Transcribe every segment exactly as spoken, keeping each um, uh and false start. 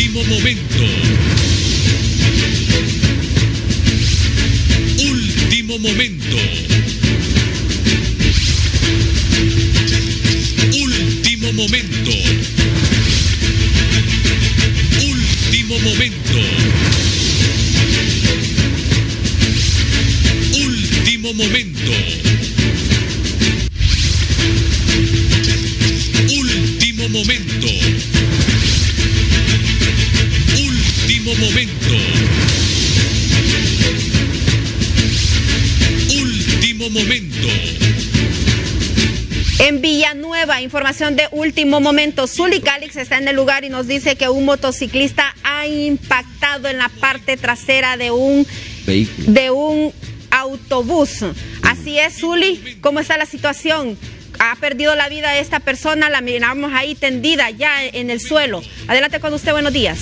Último momento. Último momento. Último momento. Último momento. Último momento. Último momento. Último momento. Último momento. En Villanueva, información de último momento. Zuli Calix está en el lugar y nos dice que un motociclista ha impactado en la parte trasera de un vehículo, de un autobús. Así es, Zuli, ¿cómo está la situación? Ha perdido la vida esta persona, la miramos ahí tendida ya en el suelo. Adelante con usted, buenos días.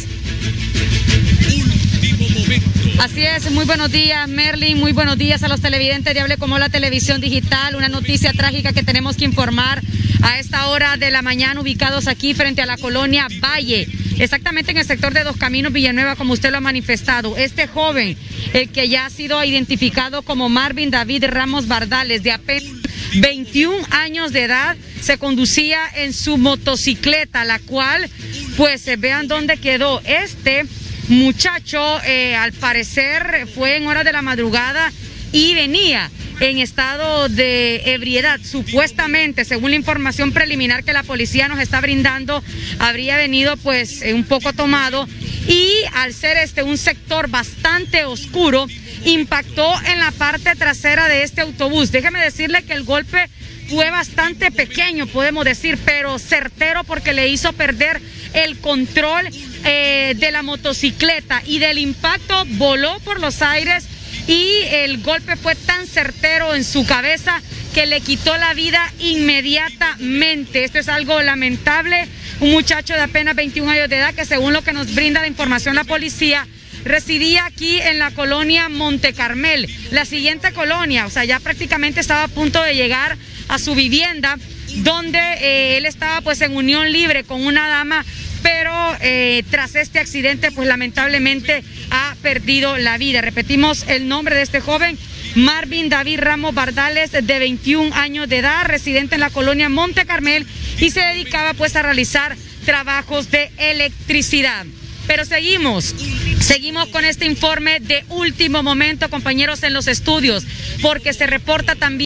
Así es, muy buenos días, Merlin, muy buenos días a los televidentes de Hable Como la Televisión Digital. Una noticia trágica que tenemos que informar a esta hora de la mañana, ubicados aquí frente a la colonia Valle, exactamente en el sector de Dos Caminos, Villanueva, como usted lo ha manifestado. Este joven, el que ya ha sido identificado como Marvin David Ramos Bardales, de apenas veintiún años de edad, se conducía en su motocicleta, la cual, pues, vean dónde quedó. Este muchacho, eh, al parecer, fue en horas de la madrugada y venía en estado de ebriedad, supuestamente, según la información preliminar que la policía nos está brindando, habría venido pues un poco tomado y al ser este un sector bastante oscuro, impactó en la parte trasera de este autobús. Déjeme decirle que el golpe fue bastante pequeño, podemos decir, pero certero, porque le hizo perder el control eh, de la motocicleta, y del impacto voló por los aires y el golpe fue tan certero en su cabeza que le quitó la vida inmediatamente. Esto es algo lamentable. Un muchacho de apenas veintiún años de edad que, según lo que nos brinda la información la policía, residía aquí en la colonia Monte Carmel, la siguiente colonia, o sea, ya prácticamente estaba a punto de llegar a su vivienda, donde eh, él estaba pues en unión libre con una dama, pero eh, tras este accidente pues lamentablemente ha perdido la vida. Repetimos el nombre de este joven: Marvin David Ramos Bardales, de veintiún años de edad, residente en la colonia Monte Carmel, y se dedicaba pues a realizar trabajos de electricidad. Pero seguimos, seguimos con este informe de último momento, compañeros, en los estudios, porque se reporta también